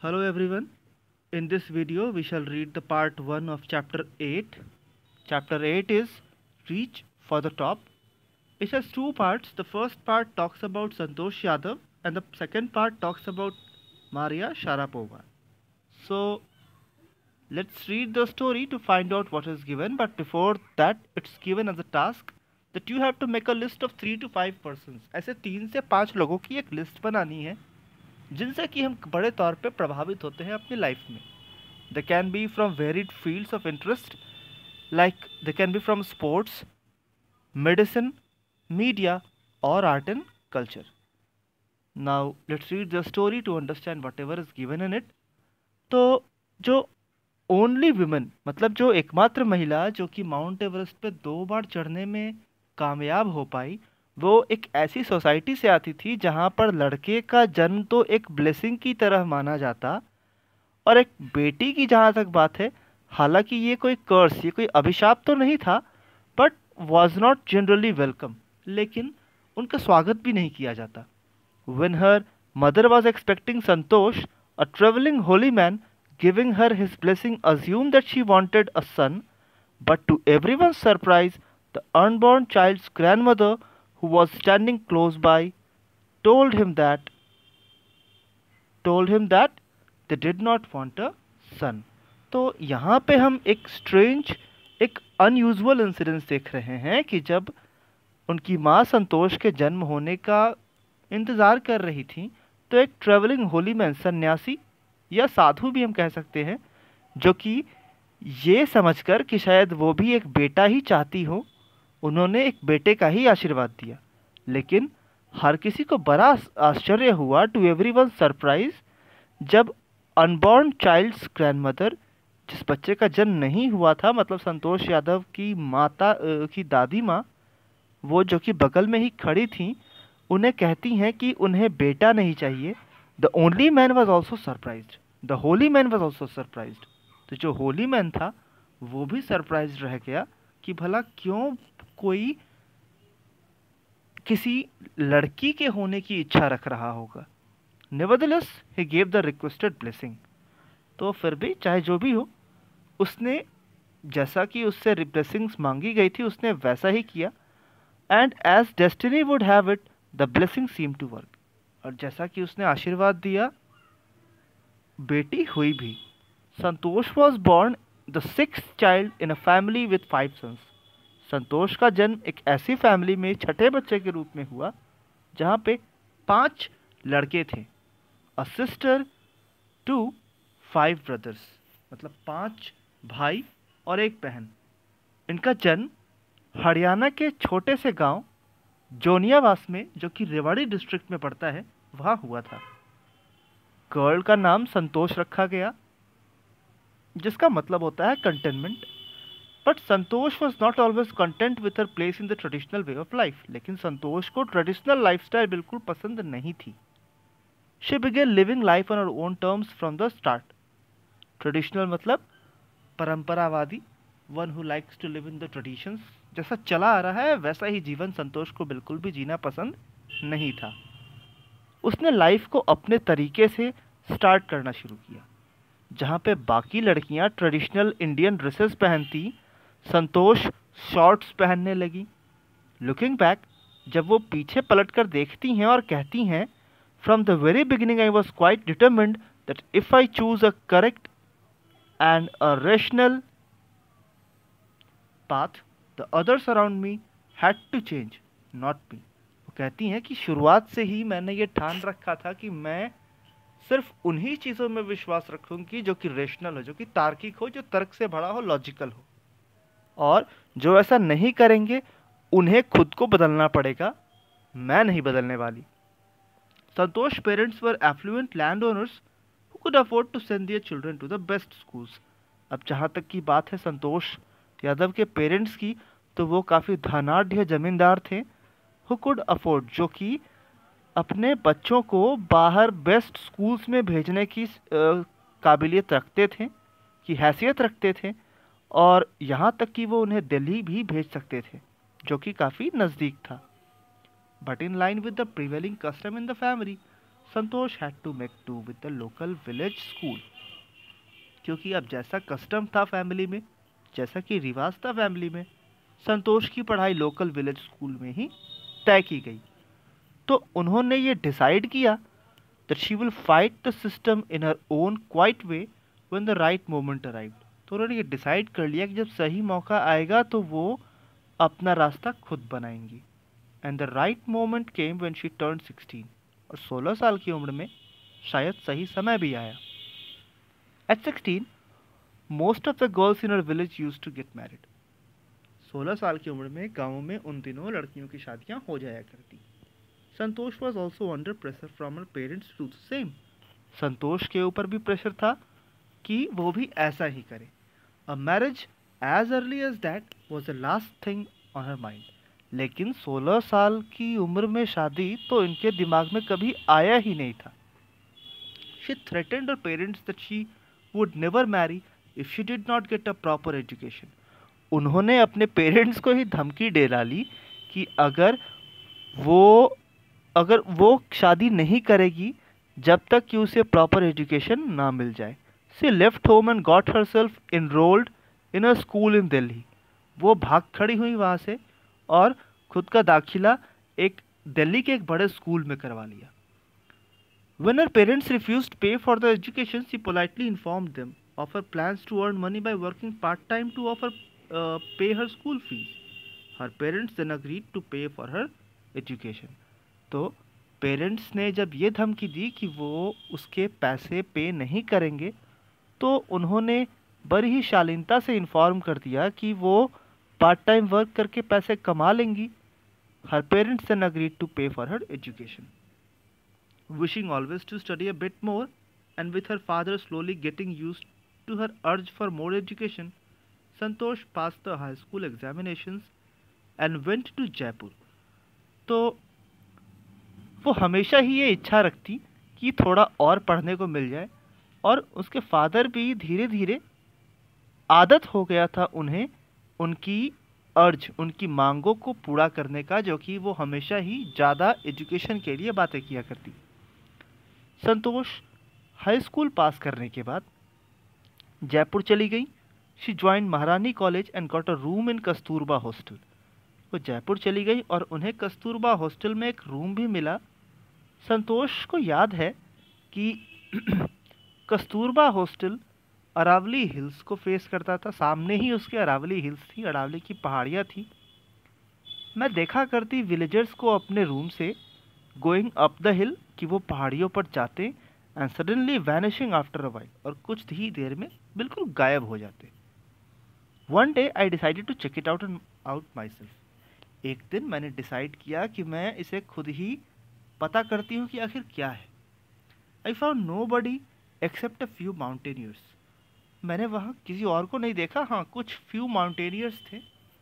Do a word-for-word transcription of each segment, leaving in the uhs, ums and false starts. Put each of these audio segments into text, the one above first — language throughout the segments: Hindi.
Hello everyone. In this video we shall read the part one of chapter eight. Chapter eight is Reach for the Top. It has two parts. The first part talks about Santosh Yadav and the second part talks about Maria Sharapova. So let's read the story to find out what is given, but before that it's given as a task that you have to make a list of three to five persons. ऐसे तीन से पाँच लोगों की एक लिस्ट बनानी है जिनसे कि हम बड़े तौर पे प्रभावित होते हैं अपनी लाइफ में. They can be from varied fields of interest, like they can be from sports, medicine, media और art and culture. Now let's read the story to understand whatever is given in it. तो जो ओनली वुमेन, मतलब जो एकमात्र महिला जो कि माउंट एवरेस्ट पे दो बार चढ़ने में कामयाब हो पाई, वो एक ऐसी सोसाइटी से आती थी जहाँ पर लड़के का जन्म तो एक ब्लेसिंग की तरह माना जाता और एक बेटी की जहाँ तक बात है, हालांकि ये कोई कर्स, ये कोई अभिशाप तो नहीं था, but was not generally welcome, लेकिन उनका स्वागत भी नहीं किया जाता. When her mother was expecting Santosh, a traveling holy man giving her his blessing assumed that she wanted a son, but to everyone's surprise, the unborn child's grandmother, who was standing close by, told him that told him that they did not want a son. तो यहाँ पे हम एक स्ट्रेंज, एक अनयूजुअल इंसिडेंस देख रहे हैं कि जब उनकी माँ संतोष के जन्म होने का इंतज़ार कर रही थी, तो एक ट्रेवलिंग होली मैन, सन्यासी या साधु भी हम कह सकते हैं, जो कि ये समझकर कि शायद वो भी एक बेटा ही चाहती हो, उन्होंने एक बेटे का ही आशीर्वाद दिया. लेकिन हर किसी को बड़ा आश्चर्य हुआ, टू एवरीवन सरप्राइज, जब अनबॉर्न चाइल्ड्स ग्रैंडमदर, जिस बच्चे का जन्म नहीं हुआ था, मतलब संतोष यादव की माता की दादी माँ, वो जो कि बगल में ही खड़ी थी, उन्हें कहती हैं कि उन्हें बेटा नहीं चाहिए. The only man was also surprised, the holy man was also surprised. तो जो होली मैन था वो भी सरप्राइज रह गया कि भला क्यों कोई किसी लड़की के होने की इच्छा रख रहा होगा. Nevertheless he gave the requested blessing. तो फिर भी चाहे जो भी हो, उसने जैसा कि उससे ब्लेसिंग्स मांगी गई थी उसने वैसा ही किया. And as destiny would have it, the blessing seem to work. और जैसा कि उसने आशीर्वाद दिया, बेटी हुई भी. Santosh was born the sixth child in a family with five sons. Santosh का जन्म एक ऐसी फैमिली में छठे बच्चे के रूप में हुआ जहाँ पे पांच लड़के थे. A sister to five brothers, मतलब पांच भाई और एक बहन. इनका जन्म हरियाणा के छोटे से गांव जोनियावास में, जो कि रेवाड़ी डिस्ट्रिक्ट में पड़ता है, वहाँ हुआ था. गर्ल का नाम संतोष रखा गया, जिसका मतलब होता है containment. But Santosh was not always content with her place in the traditional way of life. लेकिन संतोष को ट्रेडिशनल लाइफस्टाइल बिल्कुल पसंद नहीं थी. She began living life on her own terms from the start. Traditional मतलब परंपरावादी, one who likes to live in the traditions. जैसा चला आ रहा है वैसा ही जीवन संतोष को बिल्कुल भी जीना पसंद नहीं था. उसने लाइफ को अपने तरीके से स्टार्ट करना शुरू किया. जहाँ पे बाकी लड़कियाँ ट्रेडिशनल इंडियन ड्रेसेस पहनती, संतोष शॉर्ट्स पहनने लगी. लुकिंग बैक, जब वो पीछे पलटकर देखती हैं और कहती हैं, from the very beginning I was quite determined that if I choose a correct and a rational path, the others around me had to change, not me. वो कहती हैं कि शुरुआत से ही मैंने ये ठान रखा था कि मैं सिर्फ उन्हीं चीज़ों में विश्वास रखूंगी जो कि रेशनल हो, जो कि तार्किक हो, जो तर्क से भरा हो, लॉजिकल हो. और जो ऐसा नहीं करेंगे उन्हें खुद को बदलना पड़ेगा, मैं नहीं बदलने वाली. Santosh parents were affluent land owners who could afford to send their children to the best schools. अब जहाँ तक की बात है संतोष यादव के पेरेंट्स की, तो वो काफ़ी धनाढ़ जमींदार थे. हु कुड अफोर्ड, जो कि अपने बच्चों को बाहर बेस्ट स्कूल्स में भेजने की काबिलियत रखते थे, की हैसियत रखते थे, और यहाँ तक कि वो उन्हें दिल्ली भी भेज सकते थे, जो कि काफ़ी नज़दीक था. But in line with the prevailing custom in the family, Santosh had to make do with the local village school, क्योंकि अब जैसा कस्टम था फैमिली में, जैसा कि रिवाज था फैमिली में, संतोष की पढ़ाई लोकल विलेज स्कूल में ही तय की गई। तो उन्होंने ये डिसाइड किया that she will fight the system in her own quiet way when the right moment arrived। तो उन्होंने ये डिसाइड कर लिया कि जब सही मौका आएगा तो वो अपना रास्ता खुद बनाएंगी। And the right moment came when she turn sixteen, और सोलह साल की उम्र में शायद सही समय भी आया। At sixteen most of the girls in her village used to get married. सोलह साल की उम्र में गाँव में उन दिनों लड़कियों की शादियां हो जाया करती। संतोष was also under pressure from her parents to do the same। संतोष के ऊपर भी प्रेशर था कि वो भी ऐसा ही करे। A marriage as early as that was the last thing on her mind। लेकिन सोलह साल की उम्र में शादी तो इनके दिमाग में कभी आया ही नहीं था। She threatened her parents that she would never marry if she did not get a proper education। उन्होंने अपने पेरेंट्स को ही धमकी दे डाली कि अगर वो अगर वो शादी नहीं करेगी जब तक कि उसे प्रॉपर एजुकेशन ना मिल जाए। She left home and got herself enrolled in a school in Delhi. वो भाग खड़ी हुई वहाँ से और खुद का दाखिला एक दिल्ली के एक बड़े स्कूल में करवा लिया। When her parents refused to pay for the education, she politely informed them of her plans to earn money by working part-time to offer uh, pay her school fees। Her parents then agreed to pay for her education। तो पेरेंट्स ने जब ये धमकी दी कि वो उसके पैसे पे नहीं करेंगे, तो उन्होंने बड़ी ही शालीनता से इन्फॉर्म कर दिया कि वो पार्ट टाइम वर्क करके पैसे कमा लेंगी। Her parents then agreed to pay for her education. Wishing always to study a bit more and with her father slowly getting used to her urge for more education, Santosh pass the high school examinations and went to Jaipur. तो वो हमेशा ही ये इच्छा रखती कि थोड़ा और पढ़ने को मिल जाए, और उसके फादर भी धीरे धीरे आदत हो गया था उन्हें उनकी अर्ज, उनकी मांगों को पूरा करने का, जो कि वो हमेशा ही ज़्यादा एजुकेशन के लिए बातें किया करती। संतोष हाई स्कूल पास करने के बाद जयपुर चली गई। She join Maharani college and got a room in Kasturba hostel. वो जयपुर चली गई और उन्हें कस्तूरबा हॉस्टल में एक रूम भी मिला। संतोष को याद है कि कस्तूरबा हॉस्टल अरावली हिल्स को फेस करता था। सामने ही उसके अरावली हिल्स थी, अरावली की पहाड़ियाँ थी। मैं देखा करती विलेजर्स को अपने रूम से गोइंग अप द हिल कि वो पहाड़ियों पर जाते and suddenly vanishing after a while, और कुछ ही देर में बिल्कुल गायब हो जाते। One day I decided to check it out out myself. एक दिन मैंने डिसाइड किया कि मैं इसे खुद ही पता करती हूँ कि आखिर क्या है। I found nobody except a few mountaineers. मैंने वहाँ किसी और को नहीं देखा, हाँ कुछ फ्यू माउंटेनियर्स थे।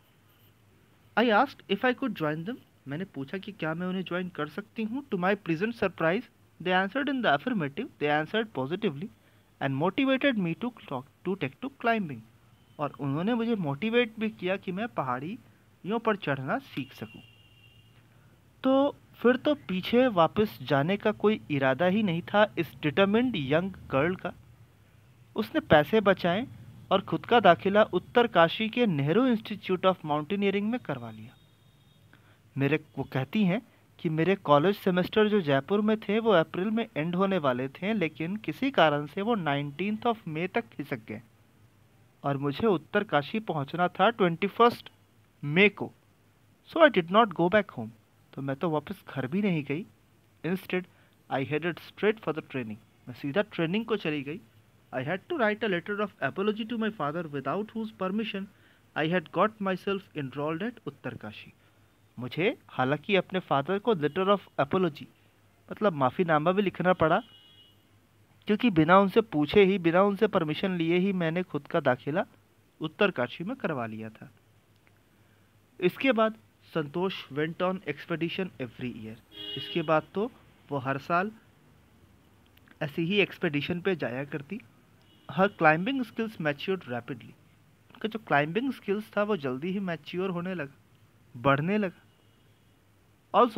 I asked if I could join them. मैंने पूछा कि क्या मैं उन्हें ज्वाइन कर सकती हूँ। To my pleasant surprise they answered in the affirmative. They answered positively and motivated me to to take to climbing. और उन्होंने मुझे मोटिवेट भी किया कि मैं पहाड़ियों पर चढ़ना सीख सकूं। तो फिर तो पीछे वापस जाने का कोई इरादा ही नहीं था इस डिटरमिन्ड यंग गर्ल का। उसने पैसे बचाए और खुद का दाखिला उत्तर काशी के नेहरू इंस्टीट्यूट ऑफ माउंटेनियरिंग में करवा लिया। मेरे वो कहती हैं कि मेरे कॉलेज सेमेस्टर जो जयपुर में थे वो अप्रैल में एंड होने वाले थे, लेकिन किसी कारण से वो नाइनटीन्थ ऑफ मई तक खिसक गए और मुझे उत्तर काशी पहुंचना था ट्वेंटी फर्स्ट मई को। So I did not go back home. तो मैं तो वापस घर भी नहीं गई। Instead I headed straight for the training. मैं सीधा ट्रेनिंग को चली गई। I had to write a letter of apology to my father without whose permission I had got myself enrolled at Uttarkashi. मुझे हालांकि अपने फादर को लेटर ऑफ एपोलॉजी मतलब माफ़ीनामा भी लिखना पड़ा, क्योंकि बिना उनसे पूछे ही, बिना उनसे परमिशन लिए ही मैंने खुद का दाखिला उत्तर काशी में करवा लिया था। इसके बाद Santosh went on expedition every year. इसके बाद तो वो हर साल ऐसी ही एक्सपेडिशन पे जाया करती। Her climbing skills matured rapidly. उनका जो क्लाइंबिंग स्किल्स था वो जल्दी ही मैच्योर होने लगा, बढ़ने लगा। Also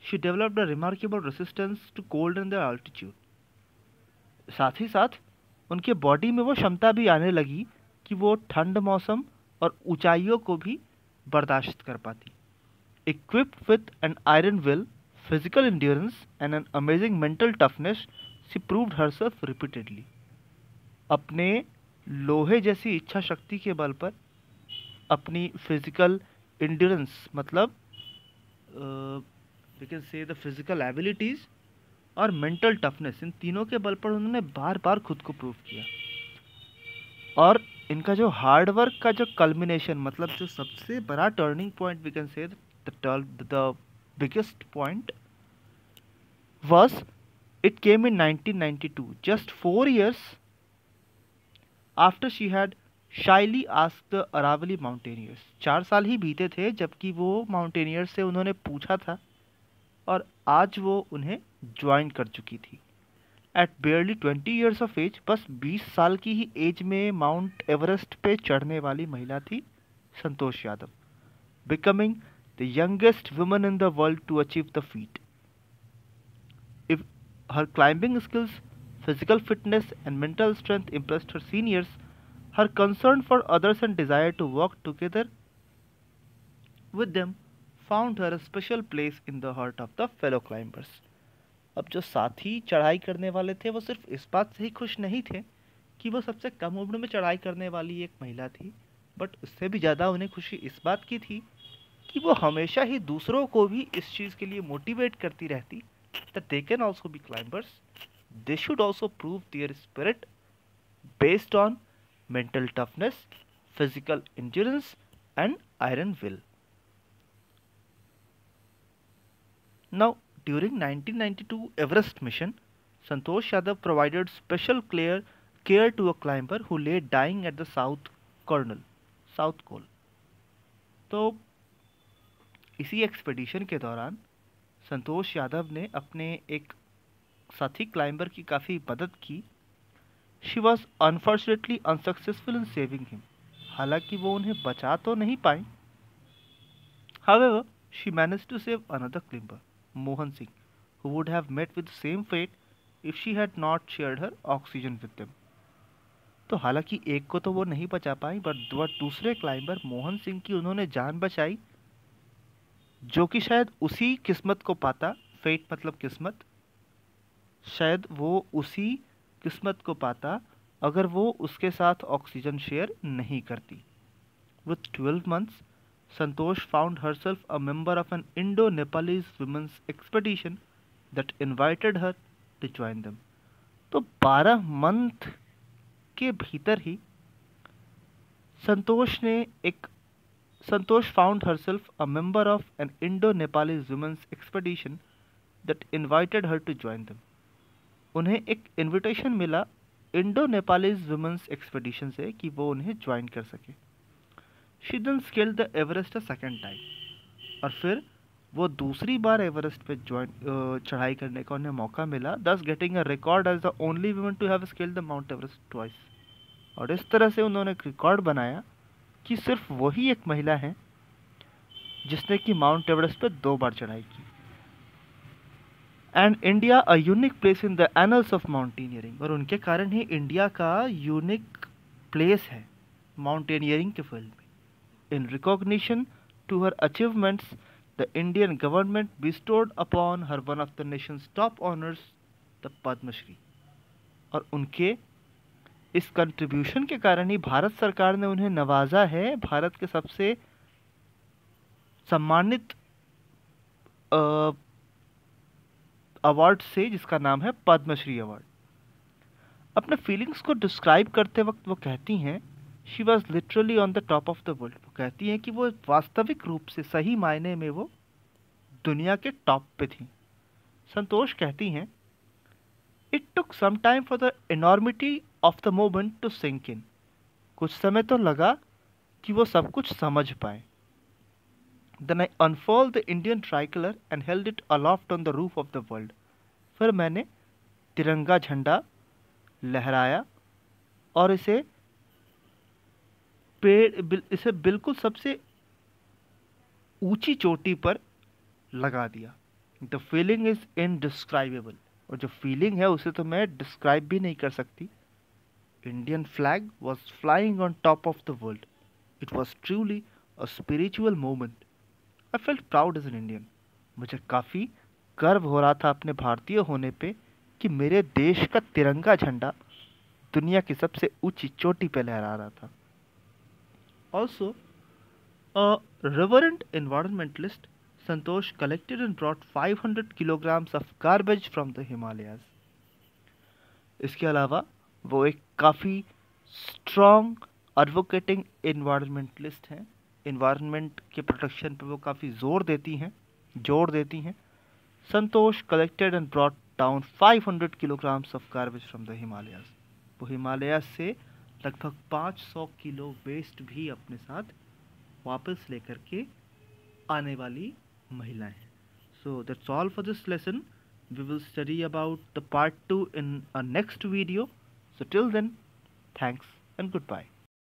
she developed a remarkable resistance to cold and the altitude. साथ ही साथ उनके बॉडी में वो क्षमता भी आने लगी कि वो ठंड मौसम और ऊंचाइयों को भी बर्दाश्त कर पाती। Equipped with an iron will, physical endurance and an amazing mental toughness, she proved herself repeatedly. अपने लोहे जैसी इच्छा शक्ति के बल पर, अपनी फिजिकल इंड्योरेंस मतलब we can say the physical abilities और मेंटल टफनेस, इन तीनों के बल पर उन्होंने बार बार खुद को प्रूव किया। और इनका जो हार्ड वर्क का जो कल्मिनेशन मतलब जो सबसे बड़ा turning point we can say the biggest point was it came in nineteen ninety-two, just four years after she had shyly asked the Aravalli mountaineers। चार साल ही बीते थे जबकि वो माउंटेनियर्स से उन्होंने पूछा था और आज वो उन्हें ज्वाइन कर चुकी थी। At barely twenty years of age, बस बीस साल की ही एज में माउंट एवरेस्ट पे चढ़ने वाली महिला थी Santosh Yadav, becoming the youngest woman in the world to achieve the feat. If her climbing skills, physical fitness, and mental strength impressed her seniors, her concern for others and desire to work together with them found her a special place in the heart of the fellow climbers। अब जो साथी चढ़ाई करने वाले थे वो सिर्फ इस बात से ही खुश नहीं थे कि वो सबसे कम उम्र में चढ़ाई करने वाली एक महिला थी, बट उससे भी ज़्यादा उन्हें खुशी इस बात की थी कि वो हमेशा ही दूसरों को भी इस चीज़ के लिए मोटिवेट करती रहती that they can also be climbers. They should also prove their spirit based on mental toughness, physical endurance, and iron will. Now, during nineteen ninety-two Everest mission, Santosh Yadav provided special care care to a climber who lay dying at the south kernel, south pole. तो इसी एक्सपेडिशन के दौरान संतोष यादव ने अपने एक साथी क्लाइंबर की काफ़ी मदद की। She was unfortunately unsuccessful in saving him, हालांकि वो उन्हें बचा तो नहीं पाई। However she managed to save another climber, Mohan Singh, who would have met with same fate if she had not shared her oxygen with them. तो हालांकि एक को तो वो नहीं बचा पाई, बट दूसरे क्लाइंबर मोहन सिंह की उन्होंने जान बचाई, जो कि शायद उसी किस्मत को पाता, फेट मतलब किस्मत, शायद वो उसी किस्मत को पाता अगर वो उसके साथ ऑक्सीजन शेयर नहीं करती। With twelve months, Santosh found herself a member of an Indo Nepalese women's expedition that invited her to join them. तो बारह मंथ के भीतर ही संतोष ने एक Santosh found herself a member of an Indo-Nepalese women's expedition that invited her to join them. उन्हें एक इनविटेशन मिला इंडो नेपालीज वुमेन्स एक्सपेडिशन से कि वो उन्हें ज्वाइन कर सके। She then scaled the Everest a second time, और फिर वो दूसरी बार एवरेस्ट पे ज्वाइन चढ़ाई करने का उन्हें मौका मिला, thus getting a record as the only woman to have scaled the mount Everest twice. और इस तरह से उन्होंने एक रिकॉर्ड बनाया कि सिर्फ वही एक महिला है जिसने कि माउंट एवरेस्ट पर दो बार चढ़ाई की। And India a unique place in the annals of mountaineering, और उनके कारण ही इंडिया का यूनिक प्लेस है माउंटेनियरिंग के फील्ड में। In recognition to her achievements, the Indian government bestowed upon her one of the nation's top honours, the Padmashri. और उनके इस कंट्रीब्यूशन के कारण ही भारत सरकार ने उन्हें नवाजा है भारत के सबसे सम्मानित अवार्ड से, जिसका नाम है पद्मश्री अवार्ड। अपने फीलिंग्स को डिस्क्राइब करते वक्त वो कहती हैं, she was literally on the top of the world. वो कहती हैं कि वो वास्तविक रूप से, सही मायने में वो दुनिया के टॉप पे थी। संतोष कहती हैं, it took some time for the enormity of the moment to sink in. कुछ समय तो लगा कि वो सब कुछ समझ पाए। Then I unfurled the Indian tricolor and held it aloft on the roof of the world. फिर मैंने तिरंगा झंडा लहराया और इसे पेड़ बिल, इसे बिल्कुल सबसे ऊंची चोटी पर लगा दिया। द फीलिंग इज इनडिस्क्राइबेबल, और जो फीलिंग है उसे तो मैं डिस्क्राइब भी नहीं कर सकती. Indian flag was flying on top of the world. It was truly a spiritual moment. I felt proud as an Indian. मुझे काफ़ी गर्व हो रहा था अपने भारतीय होने पे कि मेरे देश का तिरंगा झंडा दुनिया की सबसे ऊंची चोटी पे लहरा रहा था. Also a reverent environmentalist, Santosh collected and brought five hundred kilograms of garbage from the Himalayas. इसके अलावा वो एक काफ़ी स्ट्रॉन्ग एडवोकेटिंग इन्वायरमेंटलिस्ट हैं. इन्वायरमेंट के प्रोटेक्शन पे वो काफ़ी जोर देती हैं जोर देती हैं. Santosh collected and brought down five hundred kilograms of garbage from the Himalayas. वो हिमालय से लगभग पाँच सौ किलो वेस्ट भी अपने साथ वापस लेकर के आने वाली महिलाएं. So that's all for this lesson. We will study about the part two in a next video. So till then, thanks and good bye.